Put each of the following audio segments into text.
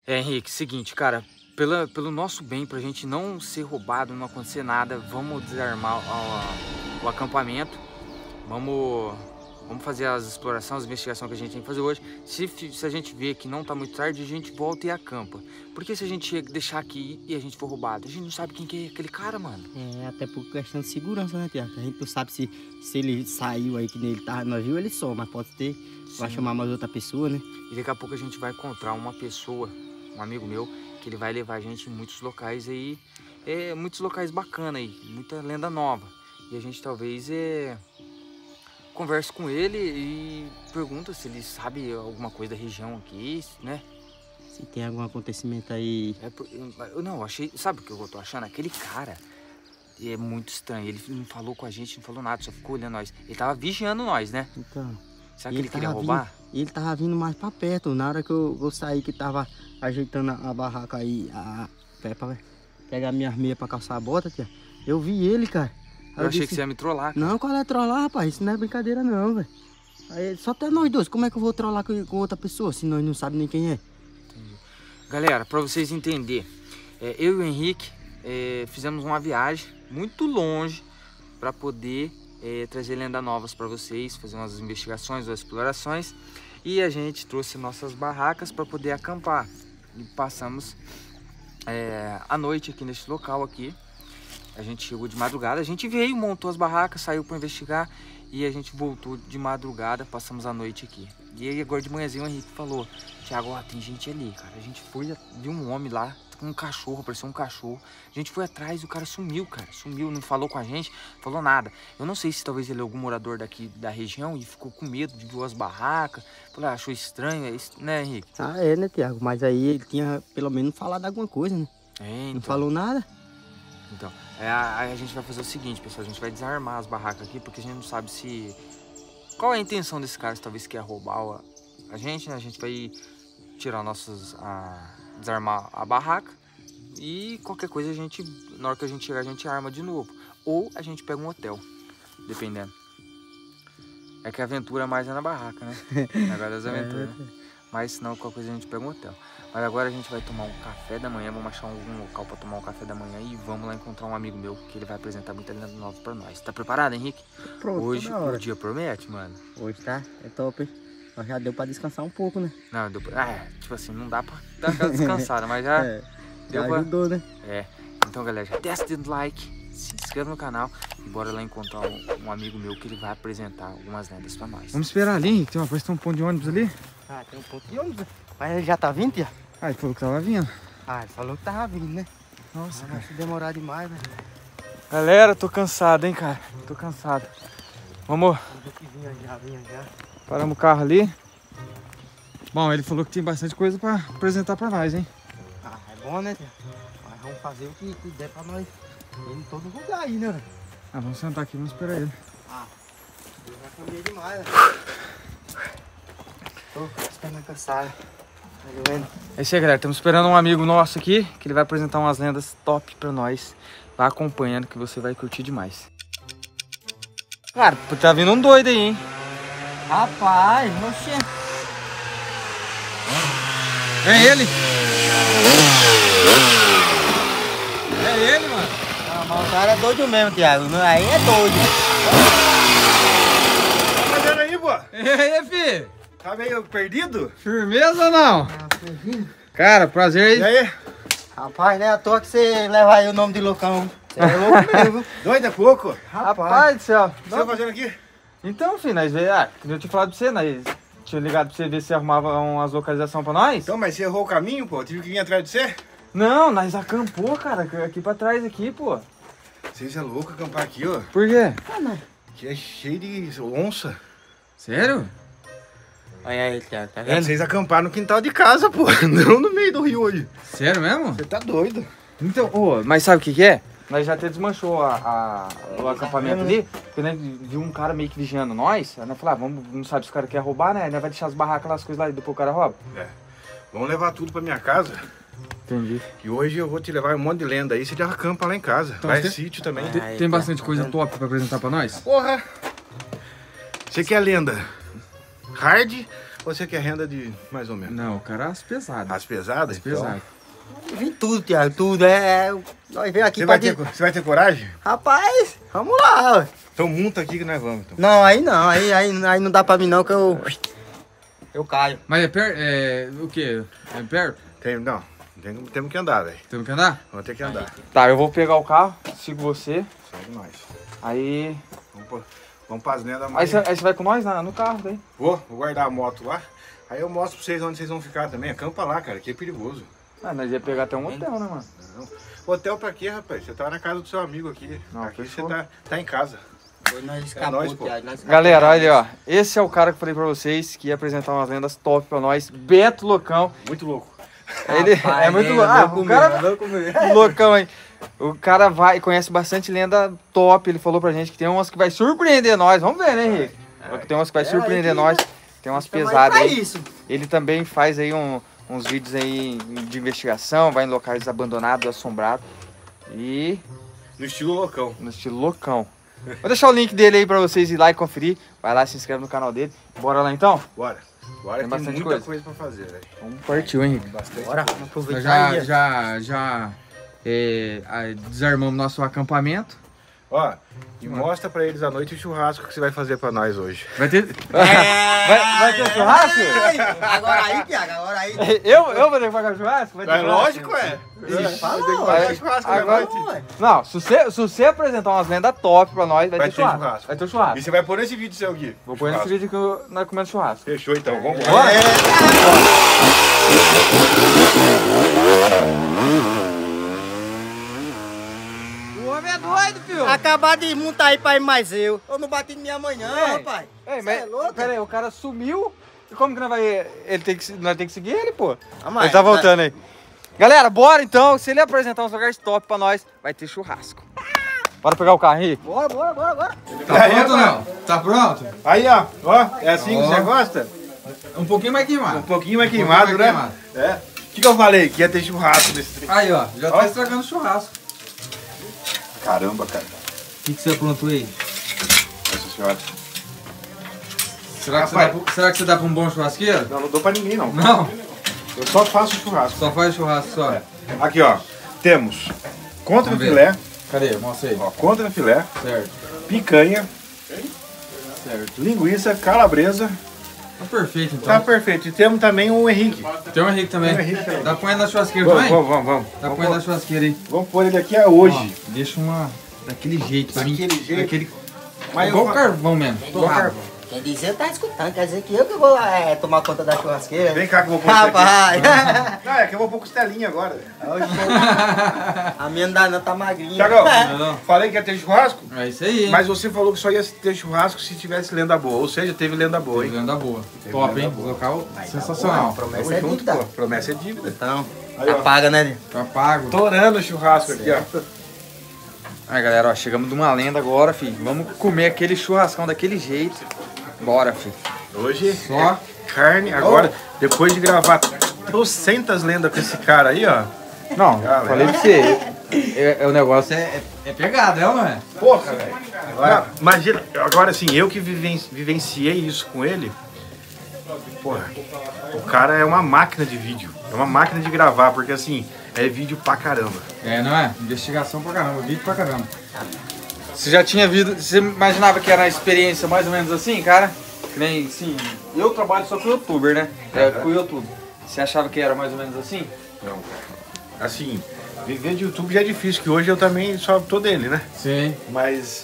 Henrique, seguinte, cara, pelo nosso bem, pra gente não ser roubado, não acontecer nada, vamos desarmar o acampamento, vamos fazer as explorações, as investigações que a gente tem que fazer hoje. Se a gente ver que não tá muito tarde, a gente volta e acampa. Porque se a gente deixar aqui e a gente for roubado, a gente não sabe quem que é aquele cara, mano. É, até por questão de segurança, né, Tiago? A gente não sabe se ele saiu aí, que ele tava, nós viu ele só, mas pode ter, vai chamar mais outra pessoa, né? E daqui a pouco a gente vai encontrar uma pessoa, um amigo meu, que ele vai levar a gente em muitos locais aí, muitos locais bacanas aí, muita lenda nova. E a gente talvez converse com ele e pergunta se ele sabe alguma coisa da região aqui, né? Se tem algum acontecimento aí... Eu não, achei... Sabe o que eu tô achando? Aquele cara é muito estranho. Ele não falou com a gente, não falou nada, só ficou olhando nós. Ele tava vigiando nós, né? Então... Será que ele queria roubar? Ele tava vindo mais pra perto. Na hora que eu saí, que tava ajeitando a barraca aí, pra pegar minhas meias pra calçar a bota, tia, eu vi ele, cara. Eu achei que você ia me trollar, cara. Não, qual é trollar, rapaz? Isso não é brincadeira não, velho. Aí, só até nós dois, como é que eu vou trollar com outra pessoa, se nós não sabemos nem quem é? Entendi. Galera, pra vocês entenderem, eu e o Henrique fizemos uma viagem muito longe pra poder trazer lendas novas pra vocês, fazer umas investigações, umas explorações. E a gente trouxe nossas barracas pra poder acampar. E passamos a noite aqui nesse local aqui. A gente chegou de madrugada, a gente veio, montou as barracas, saiu para investigar e a gente voltou de madrugada, passamos a noite aqui. E aí agora de manhãzinho o Henrique falou: Thiago, ó, tem gente ali, cara. A gente foi, viu um homem lá com um cachorro, parecia um cachorro. A gente foi atrás e o cara sumiu, cara. Sumiu, não falou com a gente, falou nada. Eu não sei se talvez ele é algum morador daqui da região e ficou com medo de ver as barracas. Falou, achou estranho, né, Henrique? Ah, né, Tiago? Mas aí ele tinha pelo menos falado alguma coisa, né? Então. Não falou nada? Então, aí a gente vai fazer o seguinte, pessoal, a gente vai desarmar as barracas aqui, porque a gente não sabe se... Qual é a intenção desse cara, se talvez quer roubar a gente, né? A gente vai tirar desarmar a barraca e qualquer coisa a gente, na hora que a gente chegar, a gente arma de novo. Ou a gente pega um hotel, dependendo. É que a aventura mais é na barraca, né? Agora das aventuras, né? Mas senão qualquer coisa a gente pega um hotel. Mas agora a gente vai tomar um café da manhã, vamos achar algum local para tomar um café da manhã e vamos lá encontrar um amigo meu que ele vai apresentar muita lenda nova para nós. Tá preparado, Henrique? Pronto, hoje o dia promete, mano. Hoje tá, é top, hein? Mas já deu para descansar um pouco, né? Não, tipo assim, não dá para dar aquela descansada, mas já deu já ajudou, né? Então, galera, já desce o dedo no like, se inscreva no canal e bora lá encontrar um amigo meu que ele vai apresentar algumas lendas para nós. Vamos esperar ali, Henrique. Parece que tem um ponto de ônibus ali. Ah, tem um ponto de ônibus. Mas ele já tá vindo, tia? Ah, ele falou que tava vindo. Ah, ele falou que tava vindo, né? Nossa, cara. Se demorar demais, velho. Galera, tô cansado, hein, cara. Tô cansado. Vamos. Vinha já. Paramos o carro ali. Bom, ele falou que tem bastante coisa pra apresentar pra nós, hein? Ah, é bom, né, tia? Mas vamos fazer o que der pra nós ir em todo lugar aí, né, velho? Ah, vamos sentar aqui, vamos esperar ele. Ah, eu já caminhei demais, velho. Tô ficando cansado. Tá doendo? É isso aí, galera. Estamos esperando um amigo nosso aqui, que ele vai apresentar umas lendas top pra nós. Vai acompanhando que você vai curtir demais. Cara, tá vindo um doido aí, hein? Rapaz, oxê. É ele! É ele, mano! Ah, mas o cara é doido mesmo, Thiago. Aí é doido. Tá fazendo aí, pô? E aí, fi? Tá meio perdido? Firmeza ou não? Cara, prazer aí. E aí? Rapaz, né? À toa que você leva aí o nome de loucão. Você é louco mesmo. Doido é pouco? Rapaz do céu. O que você tá fazendo aqui? Então, filho, nós veio. Eu tinha falado pra você, nós tinha ligado pra você ver se arrumava umas localizações pra nós. Então, mas você errou o caminho, pô? Tive que ir atrás de você? Não, nós acampou, cara, aqui pra trás, aqui, pô. Vocês é louco acampar aqui, ó. Por quê? Aqui é cheio de onça. Sério? Olha aí, Thiago, tá É vendo? pra vocês acampar no quintal de casa, pô. Não no meio do rio hoje. Sério mesmo? Você tá doido. Então, mas sabe o que é? Nós já até desmanchou o acampamento ali, porque nós viu um cara meio que vigiando nós. Aí nós falamos, não sabe se o cara quer roubar, né? Nós vai deixar as barracas lá, as coisas lá e depois o cara rouba. Vamos levar tudo pra minha casa. Entendi. E hoje eu vou te levar um monte de lenda aí, você já acampa lá em casa. Então, Vai tem- sítio também. Tem bastante coisa top pra apresentar pra nós? Porra! Você quer lenda hard Você quer renda de mais ou menos? Não, o cara as pesadas. As pesadas? As pesadas. Vim tudo, Thiago, tudo. Nós veio aqui Você vai ter coragem? Rapaz, vamos lá. Então monta aqui que nós vamos. Então. Não, aí não. Aí não dá pra mim não, que eu caio. Mas é perto? O quê? É perto? Temos que andar, velho. Temos que andar? Vamos ter que andar. Tá, eu vou pegar o carro, sigo você. Segue nós. Aí... Vamos pras lendas mais... Aí você vai com nós no carro daí? Vou guardar a moto lá. Aí eu mostro pra vocês onde vocês vão ficar também. Acampa lá, cara, que é perigoso. Ah, nós ia pegar até um hotel, né, mano? Não. Hotel pra quê, rapaz? Você tá na casa do seu amigo aqui. Não, aqui fechou. você tá em casa. Nós, pô. Galera, olha aí, ó. Esse é o cara que eu falei pra vocês que ia apresentar umas lendas top pra nós. Beto Loucão. Muito louco. Ele é muito louco. Ah, o cara loucão aí. O cara conhece bastante lenda top. Ele falou pra gente que tem umas que vai surpreender nós. Vamos ver, né, Henrique? Tem umas que vai surpreender nós. Tem umas pesadas aí. Ele também faz aí uns vídeos aí de investigação. Vai em locais abandonados, assombrados. E... no estilo loucão. No estilo loucão. Vou deixar o link dele aí pra vocês ir lá e conferir. Vai lá, se inscreve no canal dele. Bora lá então? Bora. Tem bastante muita coisa pra fazer, velho. Vamos partir, Henrique. Bastante. Bora, vamos aproveitar. Já desarmamos nosso acampamento. Ó, e mostra pra eles à noite o churrasco que você vai fazer pra nós hoje. Vai ter... vai ter churrasco? Agora aí, Thiago, agora aí. Eu vou ter que pagar churrasco? Vai ter churrasco? Lógico, é. Vai ter churrasco agora... na noite. Não, se você apresentar umas lendas top pra nós, vai ter churrasco. Vai ter churrasco. E você vai pôr nesse vídeo, seu Gui? Vou pôr nesse vídeo que nós comemos churrasco. Fechou então, vamos Bora? O homem é doido, filho. Acabar de montar aí pra ir mais eu. Eu não bati em minha mãe não, rapaz. Ei, Cê mas é louco? pera aí, o cara sumiu. E como que nós vai... nós temos que seguir ele, pô. Mas Ele tá voltando aí. Galera, bora então. Se ele apresentar uns lugares top pra nós, vai ter churrasco. Bora pegar o carro, Henrique. Bora. Tá pronto ou não? Tá pronto? Aí, ó, é assim que você gosta? Um pouquinho mais queimado. Um pouquinho mais queimado, né? É. O que eu falei? Que ia ter churrasco nesse trem. Aí, ó, já tá estragando o churrasco. Caramba, cara. O que você aprontou aí? Nossa senhora. Será que você dá pra um bom churrasqueiro? Não dou pra ninguém, não. Não? Eu só faço churrasco. Só faz churrasco, só. É. Aqui, ó, temos contra filé. Cadê? Mostra aí. Ó, contra filé. Certo. Picanha. Certo. Linguiça, calabresa. Tá perfeito, então. Tá perfeito. E temos também o Henrique. Tem o Henrique também. Tem o Henrique também. Dá pra pôr na churrasqueira também? Vamos. Dá pra pôr na churrasqueira aí. Vamos pôr ele aqui hoje. Ó, deixa uma... daquele jeito. Daquele jeito. Daquele... Mas igual carvão mesmo. Torrado. Quem dizer tá escutando, quer dizer que eu que vou tomar conta da churrasqueira. Vem cá que eu vou pôr isso aqui. Rapaz. Não, é que eu vou pôr costelinha agora. A minha não dá não, tá magrinha. Tiagão, Não. falei que ia ter churrasco, É isso aí. mas você falou que só ia ter churrasco se tivesse lenda boa. Ou seja, teve lenda boa, hein? Lenda boa. Teve Top, lenda hein? boa. Local Tá sensacional. bom, promessa Tamo é junto, dívida. pô. Promessa é dívida. Então, Aí, ó. apaga, né? Tá pago. Torando o churrasco aqui, ó. Aí, galera, ó, chegamos de uma lenda agora, filho. Vamos comer aquele churrascão daquele jeito. Bora, filho. Hoje Só. é carne. Agora, depois de gravar trocentas lendas com esse cara aí, ó. Não, Galera. falei pra você. O negócio é pegado, não é? Porra, velho. Agora, imagina, agora assim, eu que vivenciei isso com ele. Porra, o cara é uma máquina de vídeo. É uma máquina de gravar, porque assim, é vídeo pra caramba. É, não é? Investigação pra caramba, vídeo pra caramba. Você já tinha visto, você imaginava que era uma experiência mais ou menos assim, cara? Que nem, assim, eu trabalho só com youtuber, né? Com YouTube. Você achava que era mais ou menos assim? Não, cara. Assim, viver de YouTube já é difícil, que hoje eu também só tô dele, né? Sim. Mas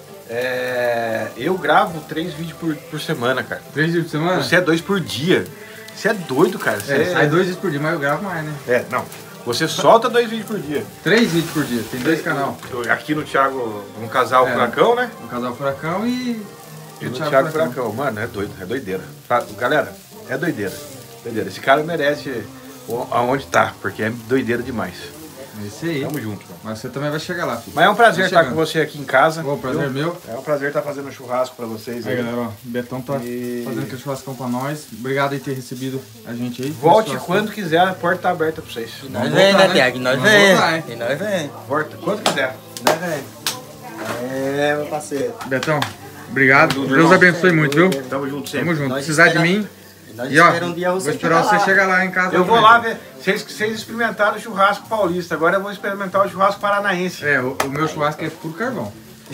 eu gravo 3 vídeos por semana, cara. 3 vídeos por semana? Você é 2 por dia. Você é doido, cara. Você sai 2 vídeos por dia, mas eu gravo mais, né? não. Você solta 2 vídeos por dia. 3 vídeos por dia, tem 2 canal. Aqui no Thiago, no Casal Furacão, né? No Casal Furacão e no Thiago Furacão. Mano, é doido, é doideira. Galera, é doideira. Doideira. Esse cara merece aonde tá, porque é doideira demais. É isso aí. Tamo junto, mano. Mas você também vai chegar lá, filho. Mas é um prazer estar com você aqui em casa. O prazer é meu. É um prazer estar fazendo um churrasco pra vocês Aí, aí. galera, ó, o Betão tá fazendo aquele churrascão pra nós. Obrigado por ter recebido a gente aí. Volte quando quiser, a porta tá aberta pra vocês. Nós vem, né, Thiago? Nós vem. E nós vem. Volta quando quiser. Nós vem. Meu parceiro. Betão, obrigado. Deus abençoe muito, viu? Tamo junto sempre. Tamo junto. Nós Precisar de espera- mim, Nós E ó, esperamos um dia vou esperar você chegar lá em casa. Eu vou lá ver. Vocês experimentaram o churrasco paulista, agora eu vou experimentar o churrasco paranaense. É, o meu churrasco é puro carvão.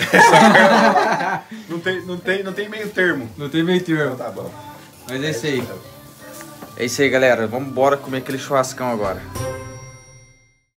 Não tem meio termo. Não tem meio termo. Tá bom. Mas é isso aí. É isso aí, galera. Vamos embora comer aquele churrascão agora.